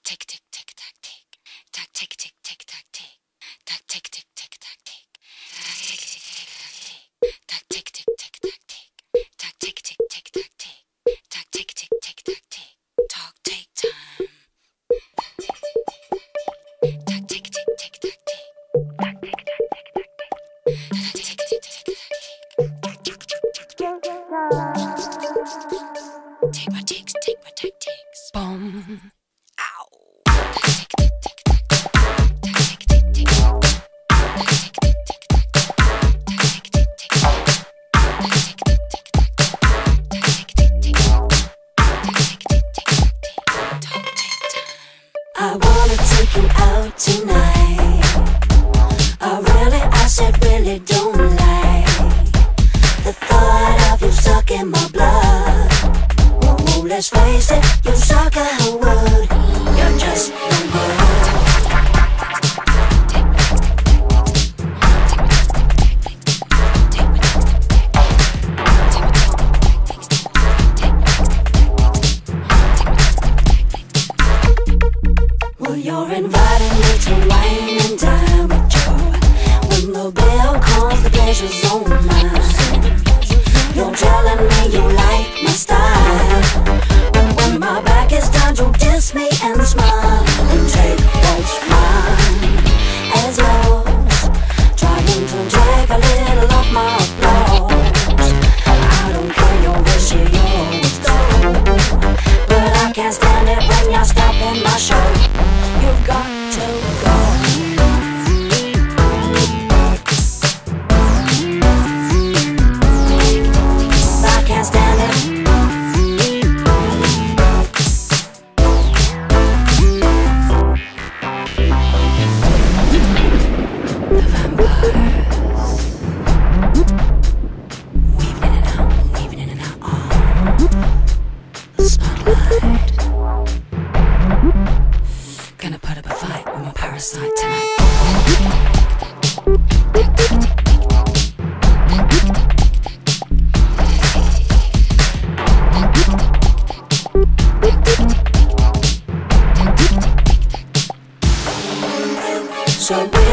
tick tick tick tack tick tack tick tick tick tack tick tack tick tick tick tack tick tack tick tick tack tick tack tick tick tick tack tick tack tick tick tick tack tick talk take time tack tick tick tick tack tick tack tick tack tick tack tick tack tick tick tick take my ticks, take my tactics. Boom. Ow. Tick, tick, tick, tick. Tick, tick, tick, tick. Tick, tick, tick, tick. Tick, tick, tick, tick. Tick, tick, tick, tick. Tick, tick, tick, tick. Tick, tick, tick, tick. Talk, take time. I wanna take you out tonight. I said really don't like the thought of you sucking my blood. Ooh, let's face it, you suck a word. You're just no good. Well, you're inviting me to wine and dine with Joe. When the bell calls, the pleasure's on mine. You're telling me you like my style. When my back is turned, you diss me and smile and take what's mine as yours. Trying to take a little of my applause. I don't care, your wish is yours though. But I can't stand it when you're stopping my show. You've got to go. Gonna put up a fight with my parasite tonight. So